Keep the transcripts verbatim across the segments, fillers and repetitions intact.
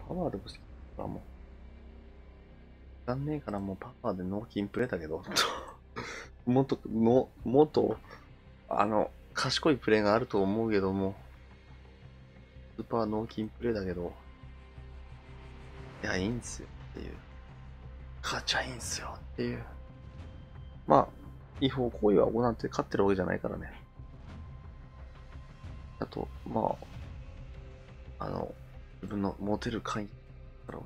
パワーで欲しいからもう。残念からもうパワーでノーキンプレーだけど、もっと、の、もっと、あの、賢いプレーがあると思うけども、スーパーノーキンプレーだけど、いや、いいんですよっていう。勝っちゃいいんすよっていう。まあ、違法行為は行って勝ってるわけじゃないからね。あと、まあ、あの、自分の持てる範囲からを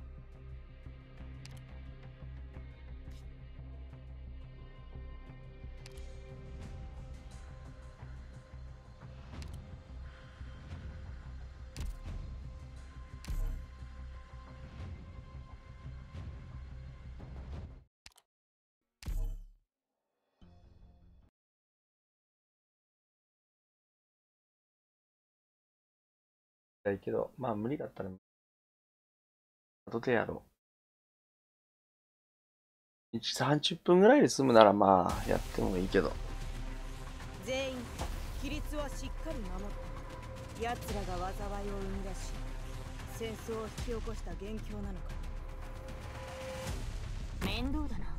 やいけど、まあ無理だったら、後でやろう。さんじゅっぷんぐらいで済むならまあ、やってもいいけど。 全員、規律はしっかり守って、奴らが災いを生み出し、戦争を引き起こした元凶なのか。 面倒だな。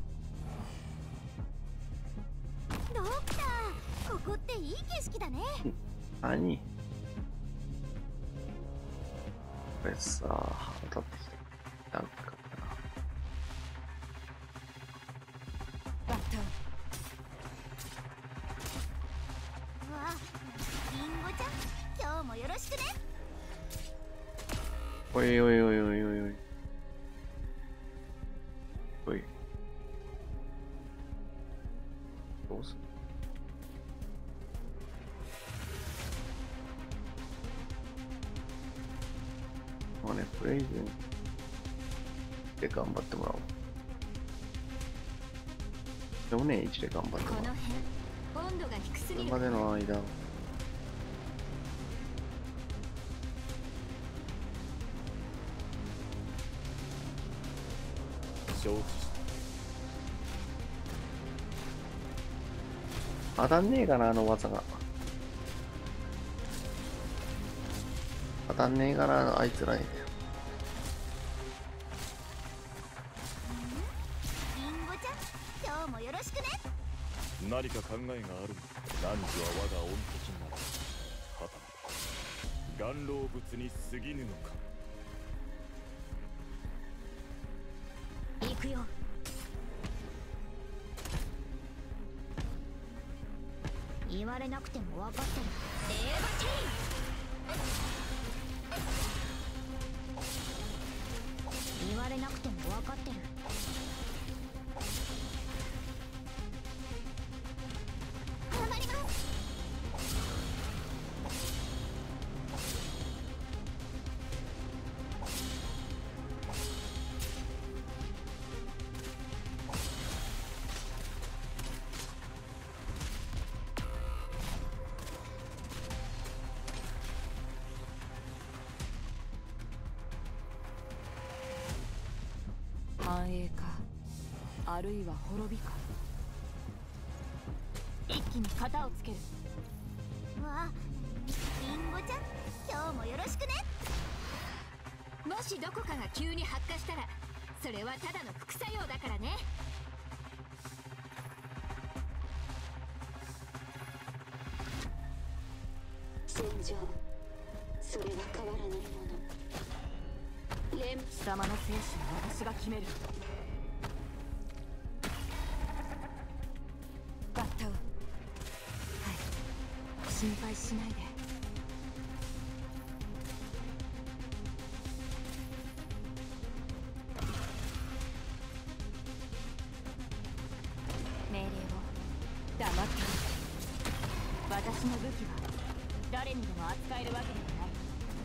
ドクター、ここっていい景色だね。 何これさ、当たってきた。なんかな。 バッタン。 うわ、リンゴちゃん、今日もよろしくね。 おいおいおいおいおいおい。おい。どうする？まあね、プレイで頑張ってもらおう。よねんいちで頑張ってこのもらおう。 辺、温度が低すぎる。 これまでの間、 承知した。 当たんねえかな、あの技が。当たんねえかな、あいつらに。 リンゴちゃん、今日もよろしくね。 何か考えがあるの。汝は我が御敵なり。はたまた、顔老物に過ぎぬのか。 行くよ。言われなくても分かってる。レーバティー。言われなくても分かってる。頑張ります。 繁栄か、あるいは滅びか。 一気に型をつける。わあ、リンゴちゃん、今日もよろしくね。もしどこかが急に発火したら、それはただの副作用だからね。 戦場、それは変わらないもの。レン貴様の生死は私が決める。バッタウ。はい、心配しないで。命令を黙っている。私の武器は誰にでも扱えるわけではない。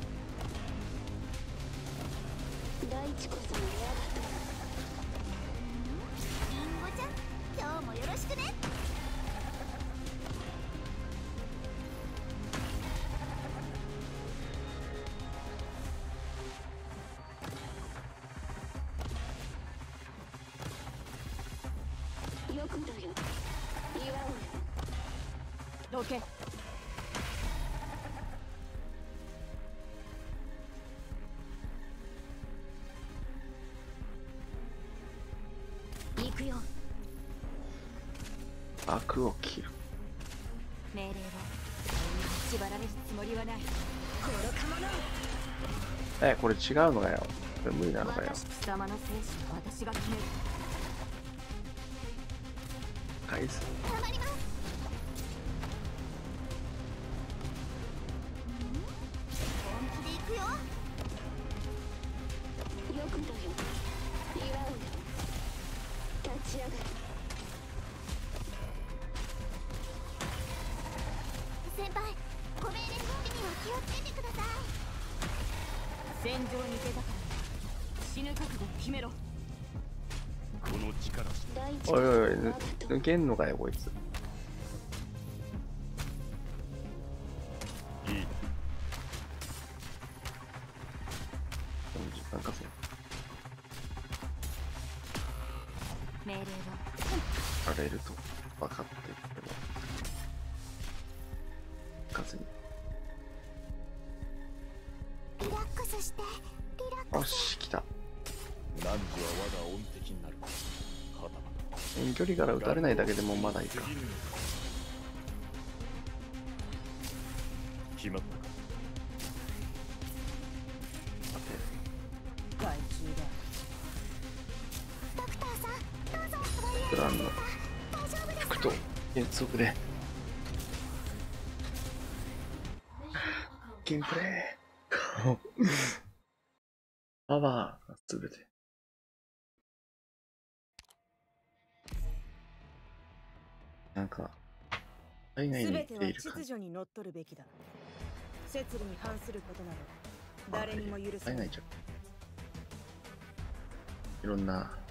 大地こその我がリンゴちゃん、今日もよろしくね。 とよくだよ。祝うよ。 どけ。 くよ。 悪を切る。 命令は縛られるつもりはない。愚か者。 え、これ違うのかよ。これ無理なのかよ。 私貴様の生死は私が決める。 返す。 たまります。本気で行くよ。 よくだよ。祝うよ。立ち上がる。 先輩、ご命令通りには気をつけてください。戦場に出たから死ぬ覚悟を決めろ。 この力し大地おいおいおい、 我が抜けんのかよ、こいつ。 いいね。 この時間稼命令はぐられると分かってるけど、風に。 リラックスして。リラックよし、来た。 汝は我が恩敵になる。はたまた遠距離から撃たれないだけでもまだいいか。 過ぎぬのか。決まったか。 さて、 害虫だ。 ドクターさん、どうぞ。 プランの大丈夫です服と遠足で。キンプレー。パワーがすべて。なんか、海外に行全てはっている感じ。 秩序にのっとるべきだ。摂理に反することなど誰にも許さない。 海外じゃん。いろんな